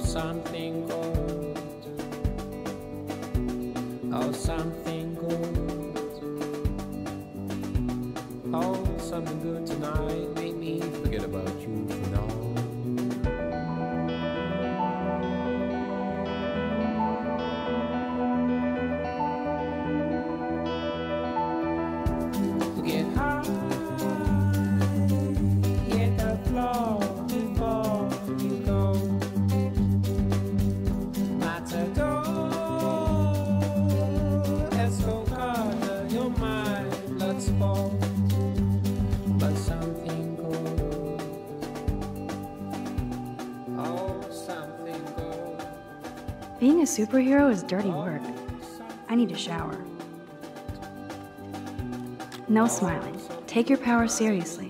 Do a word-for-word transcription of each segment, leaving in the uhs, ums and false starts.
something good. Oh, something good. Oh, something good tonight. Make me forget about you for now. Get high, get the floor before you go. Matador, let's go color your mind, let's fall. But something good, oh, something good. Being a superhero is dirty work. I need a shower. No smiling. Take your power seriously.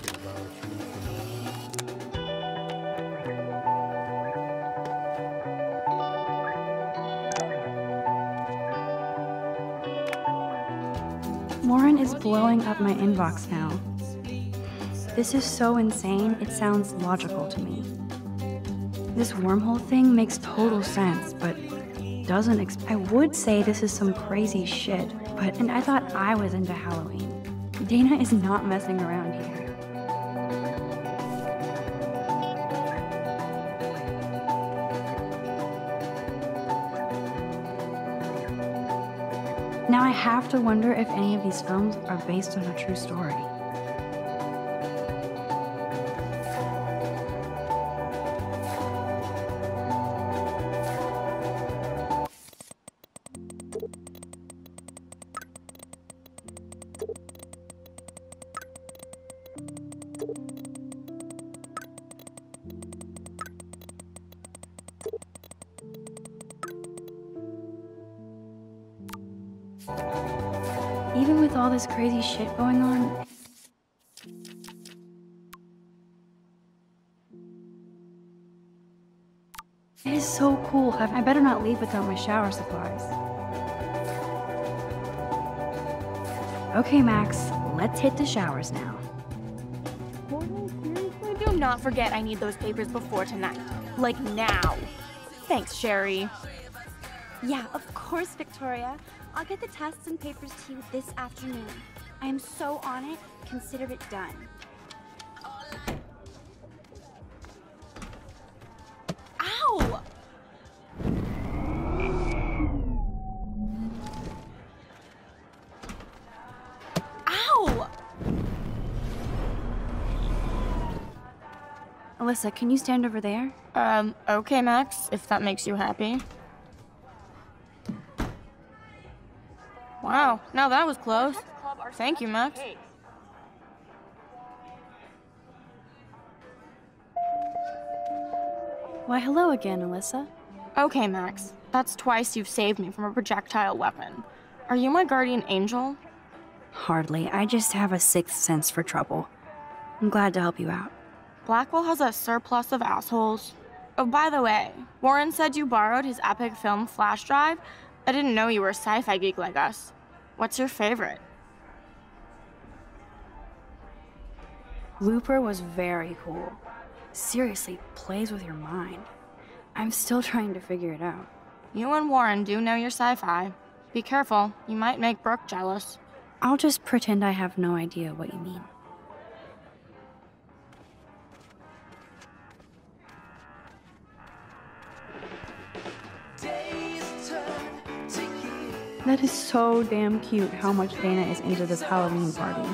Warren is blowing up my inbox now. This is so insane, it sounds logical to me. This wormhole thing makes total sense, but doesn't ex- I would say this is some crazy shit, but and I thought I was into Halloween. Dana is not messing around here. Now I have to wonder if any of these films are based on a true story. Even with all this crazy shit going on, it is so cool. I better not leave without my shower supplies. Okay, Max, let's hit the showers now. Seriously, do not forget I need those papers before tonight. Like now. Thanks, Sherry. Yeah, of course, Victoria. I'll get the tests and papers to you this afternoon. I am so on it. Consider it done. Ow! Ow! Alyssa, can you stand over there? Um, okay, Max, if that makes you happy. Wow, now that was close. Thank you, Max. Why, hello again, Alyssa. Okay, Max. That's twice you've saved me from a projectile weapon. Are you my guardian angel? Hardly. I just have a sixth sense for trouble. I'm glad to help you out. Blackwell has a surplus of assholes. Oh, by the way, Warren said you borrowed his epic film flash drive. I didn't know you were a sci-fi geek like us. What's your favorite? Looper was very cool. Seriously, plays with your mind. I'm still trying to figure it out. You and Warren do know your sci-fi. Be careful, you might make Brooke jealous. I'll just pretend I have no idea what you mean. That is so damn cute how much Dana is into this Halloween party.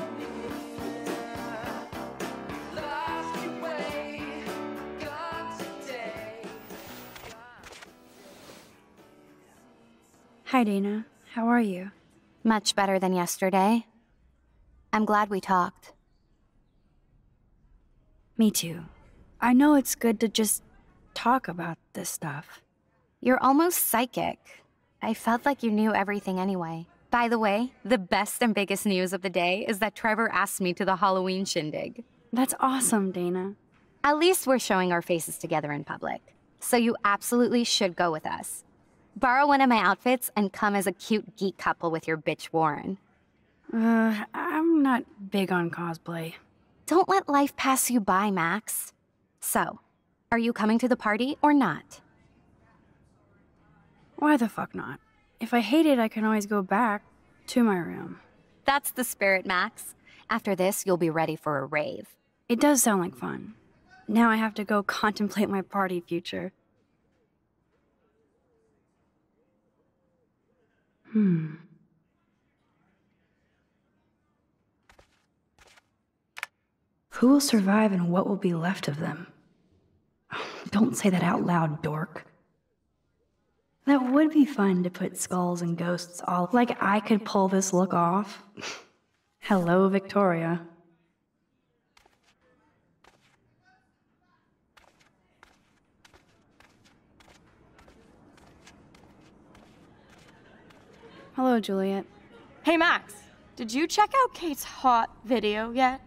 Hi, Dana. How are you? Much better than yesterday. I'm glad we talked. Me too. I know it's good to just talk about this stuff. You're almost psychic. I felt like you knew everything anyway. By the way, the best and biggest news of the day is that Trevor asked me to the Halloween shindig. That's awesome, Dana. At least we're showing our faces together in public. So you absolutely should go with us. Borrow one of my outfits and come as a cute geek couple with your bitch Warren. Uh, I'm not big on cosplay. Don't let life pass you by, Max. So, are you coming to the party or not? Why the fuck not? If I hate it, I can always go back to my room. That's the spirit, Max. After this, you'll be ready for a rave. It does sound like fun. Now I have to go contemplate my party future. Hmm. Who will survive and what will be left of them? Don't say that out loud, dork. That would be fun to put skulls and ghosts all... Like I could pull this look off. Hello, Victoria. Hello, Juliet. Hey, Max, did you check out Kate's hot video yet?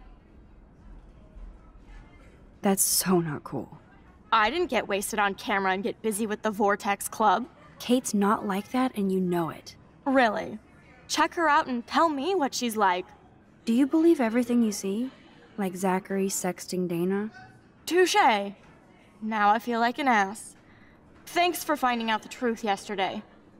That's so not cool. I didn't get wasted on camera and get busy with the Vortex Club. Kate's not like that, and you know it. Really? Check her out and tell me what she's like. Do you believe everything you see? Like Zachary sexting Dana? Touché. Now I feel like an ass. Thanks for finding out the truth yesterday.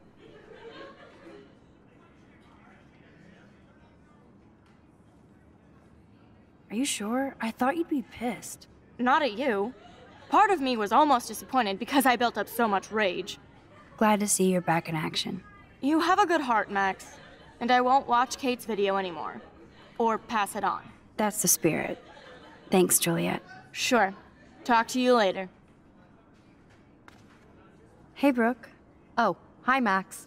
Are you sure? I thought you'd be pissed. Not at you. Part of me was almost disappointed because I built up so much rage. Glad to see you're back in action. You have a good heart, Max. And I won't watch Kate's video anymore. Or pass it on. That's the spirit. Thanks, Juliet. Sure. Talk to you later. Hey, Brooke. Oh, hi, Max.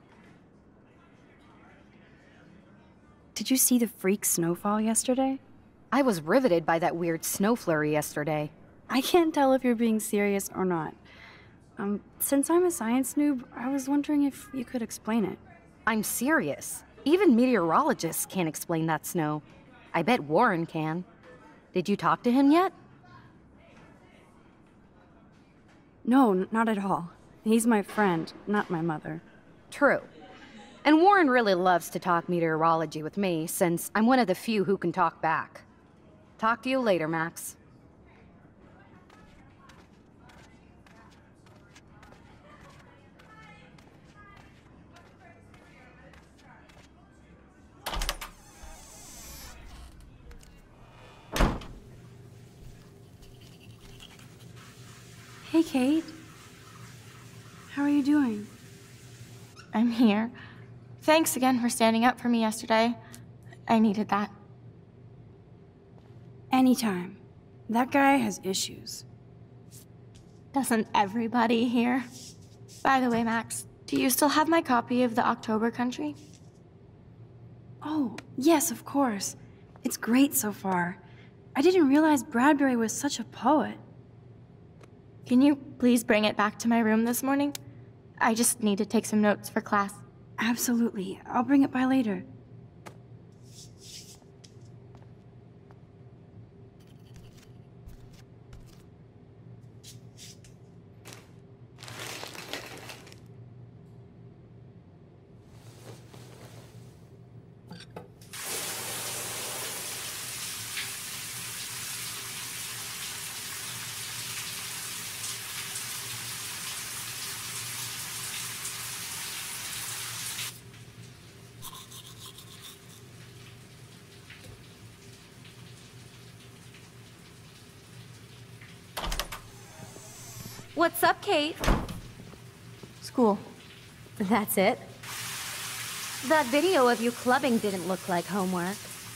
Did you see the freak snowfall yesterday? I was riveted by that weird snow flurry yesterday. I can't tell if you're being serious or not. Um, since I'm a science noob, I was wondering if you could explain it. I'm serious. Even meteorologists can't explain that snow. I bet Warren can. Did you talk to him yet? No, n- not at all. He's my friend, not my mother. True. And Warren really loves to talk meteorology with me, since I'm one of the few who can talk back. Talk to you later, Max. Hey, Kate. How are you doing? I'm here. Thanks again for standing up for me yesterday. I needed that. Anytime. That guy has issues. Doesn't everybody here? By the way, Max, do you still have my copy of The October Country? Oh, yes, of course. It's great so far. I didn't realize Bradbury was such a poet. Can you please bring it back to my room this morning? I just need to take some notes for class. Absolutely. I'll bring it by later. What's up, Kate? School. That's it? That video of you clubbing didn't look like homework.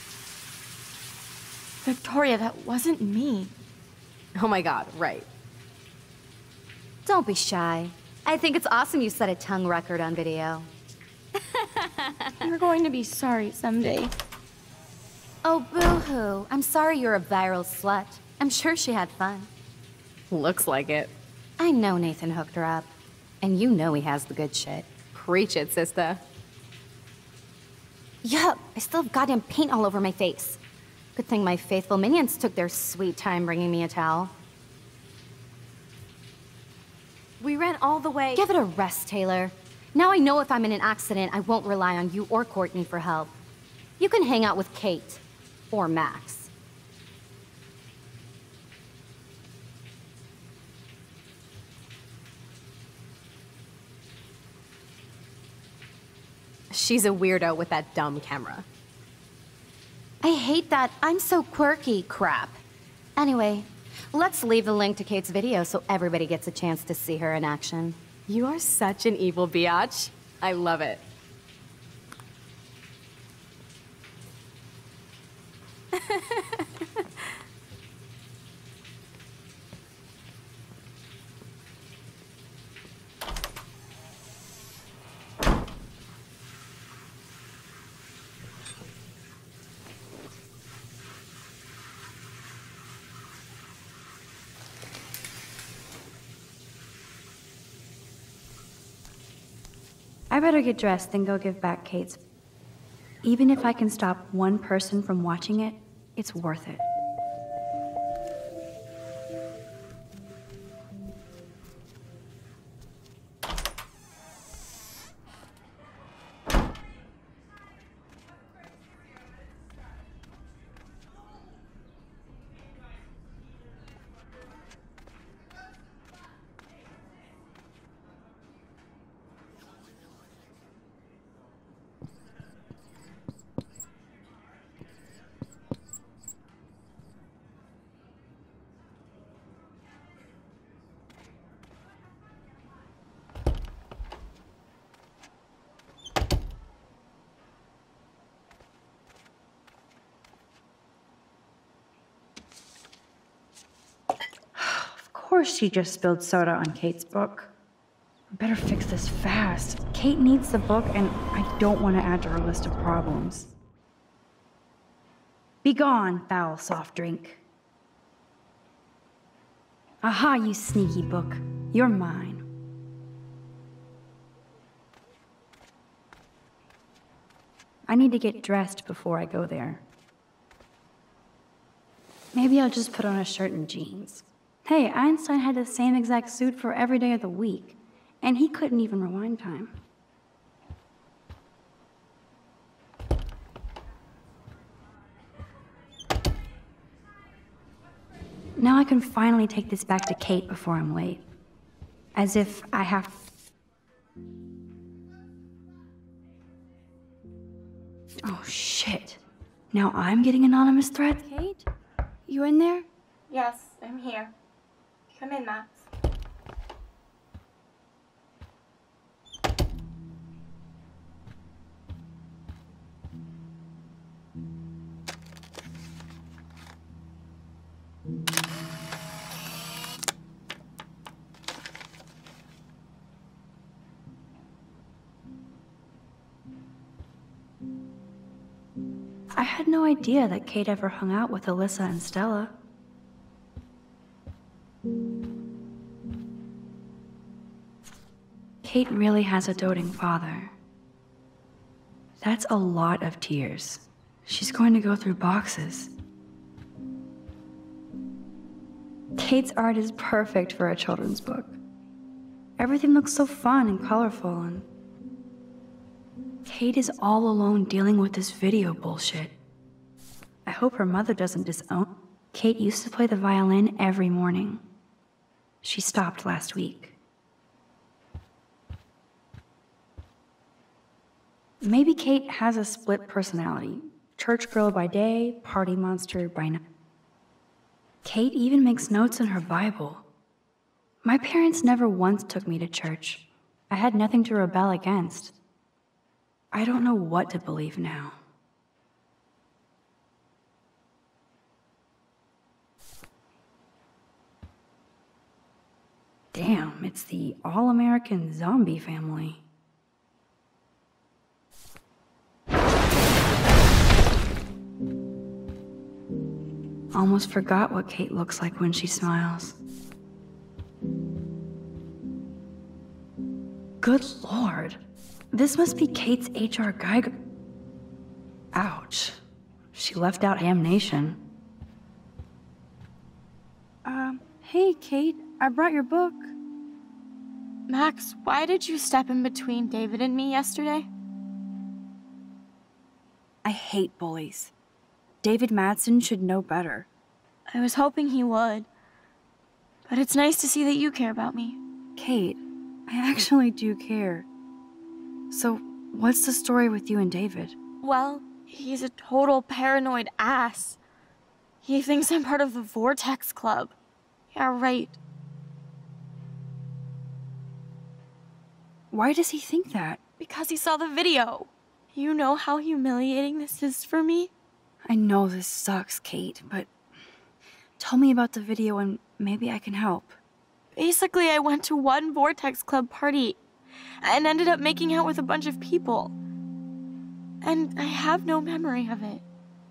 Victoria, that wasn't me. Oh my god, right. Don't be shy. I think it's awesome you set a tongue record on video. You're going to be sorry someday. Oh, boo-hoo. I'm sorry you're a viral slut. I'm sure she had fun. Looks like it. I know Nathan hooked her up. And you know he has the good shit. Preach it, sister. Yup, I still have goddamn paint all over my face. Good thing my faithful minions took their sweet time bringing me a towel. We ran all the way. Give it a rest, Taylor. Now I know if I'm in an accident, I won't rely on you or Courtney for help. You can hang out with Kate. Or Max. She's a weirdo with that dumb camera. I hate that I'm so quirky crap. Anyway, let's leave the link to Kate's video so everybody gets a chance to see her in action. You are such an evil biatch. I love it. I better get dressed and go give back Kate's. Even if I can stop one person from watching it, it's worth it. Of course she just spilled soda on Kate's book. I better fix this fast. Kate needs the book, and I don't want to add to her list of problems. Be gone, foul soft drink. Aha, you sneaky book. You're mine. I need to get dressed before I go there. Maybe I'll just put on a shirt and jeans. Hey, Einstein had the same exact suit for every day of the week, and he couldn't even rewind time. Now I can finally take this back to Kate before I'm late. As if I have... Oh, shit. Now I'm getting anonymous threats? Kate? You in there? Yes, I'm here. Come in, Max. I had no idea that Kate ever hung out with Alyssa and Stella. Kate really has a doting father. That's a lot of tears. She's going to go through boxes. Kate's art is perfect for a children's book. Everything looks so fun and colorful, and Kate is all alone dealing with this video bullshit. I hope her mother doesn't disown. Kate used to play the violin every morning. She stopped last week. Maybe Kate has a split personality. Church girl by day, party monster by night. Kate even makes notes in her Bible. My parents never once took me to church. I had nothing to rebel against. I don't know what to believe now. Damn, it's the all-American zombie family. Almost forgot what Kate looks like when she smiles. Good Lord. This must be Kate's H R Geiger. Ouch. She left out Ham Nation. Um, hey, Kate. I brought your book. Max, why did you step in between David and me yesterday? I hate bullies. David Madsen should know better. I was hoping he would. But it's nice to see that you care about me. Kate, I actually do care. So, What's the story with you and David? Well, he's a total paranoid ass. He thinks I'm part of the Vortex Club. Yeah, right. Why does he think that? Because he saw the video. You know how humiliating this is for me? I know this sucks, Kate, but tell me about the video and maybe I can help. Basically, I went to one Vortex Club party and ended up making out with a bunch of people. And I have no memory of it.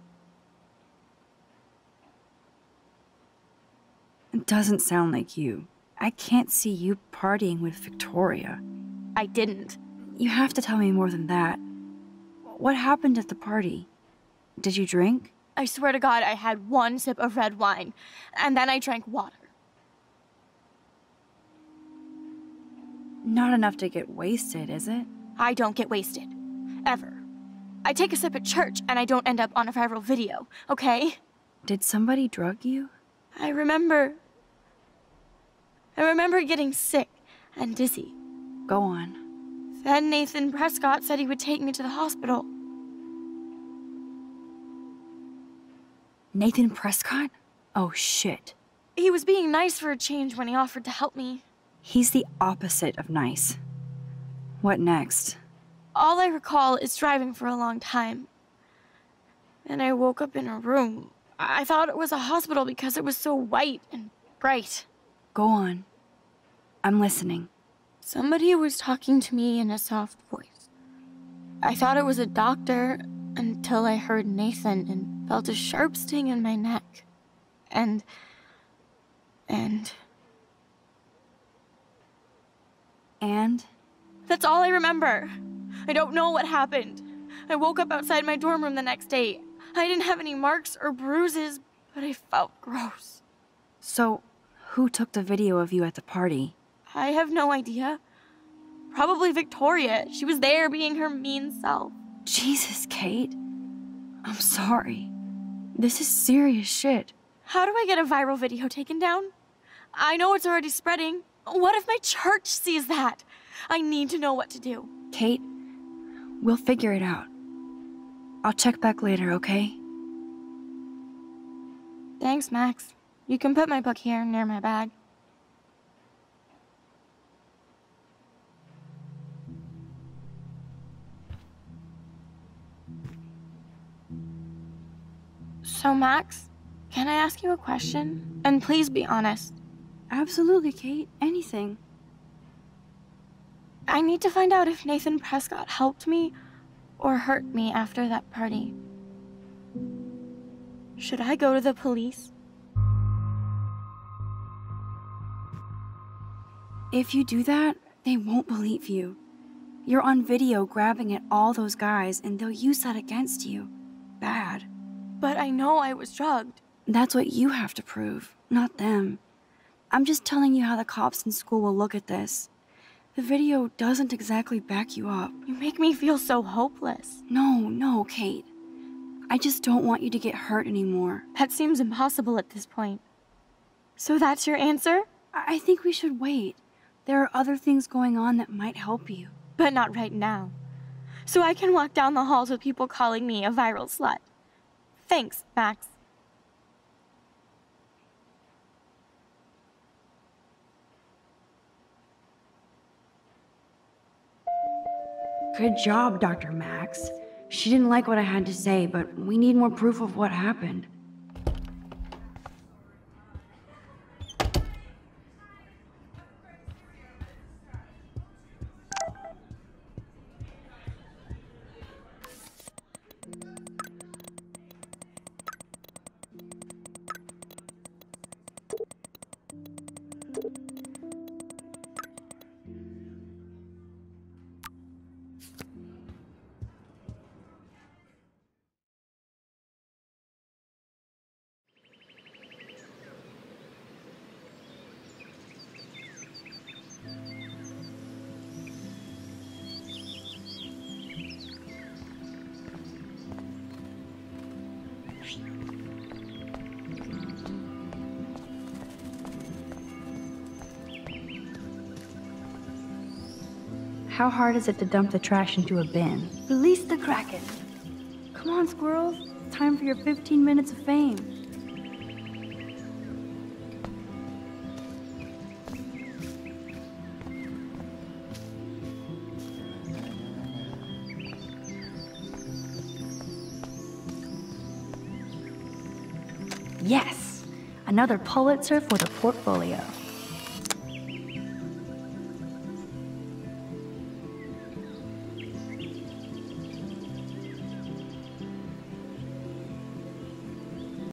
It doesn't sound like you. I can't see you partying with Victoria. I didn't. You have to tell me more than that. What happened at the party? Did you drink? I swear to God, I had one sip of red wine, and then I drank water. Not enough to get wasted, is it? I don't get wasted. Ever. I take a sip at church, and I don't end up on a viral video, okay? Did somebody drug you? I remember... I remember getting sick and dizzy. Go on. Then Nathan Prescott said he would take me to the hospital. Nathan Prescott? Oh, shit. He was being nice for a change when he offered to help me. He's the opposite of nice. What next? All I recall is driving for a long time. Then I woke up in a room. I thought it was a hospital because it was so white and bright. Go on. I'm listening. Somebody was talking to me in a soft voice. I thought it was a doctor until I heard Nathan and felt a sharp sting in my neck. And... and... And? That's all I remember. I don't know what happened. I woke up outside my dorm room the next day. I didn't have any marks or bruises, but I felt gross. So, who took the video of you at the party? I have no idea. Probably Victoria. She was there being her mean self. Jesus, Kate. I'm sorry. This is serious shit. How do I get a viral video taken down? I know it's already spreading. What if my church sees that? I need to know what to do. Kate, we'll figure it out. I'll check back later, okay? Thanks, Max. You can put my book here near my bag. So, Max, can I ask you a question? And please be honest. Absolutely, Kate. Anything. I need to find out if Nathan Prescott helped me or hurt me after that party. Should I go to the police? If you do that, they won't believe you. You're on video grabbing at all those guys, and they'll use that against you. Bad. But I know I was drugged. That's what you have to prove, not them. I'm just telling you how the cops in school will look at this. The video doesn't exactly back you up. You make me feel so hopeless. No, no, Kate. I just don't want you to get hurt anymore. That seems impossible at this point. So that's your answer? I, I think we should wait. There are other things going on that might help you. But not right now. So I can walk down the halls with people calling me a viral slut. Thanks, Max. Good job, Doctor Max. She didn't like what I had to say, but we need more proof of what happened. How hard is it to dump the trash into a bin? Release the Kraken! Come on, squirrels. Time for your fifteen minutes of fame. Yes! Another Pulitzer for the portfolio.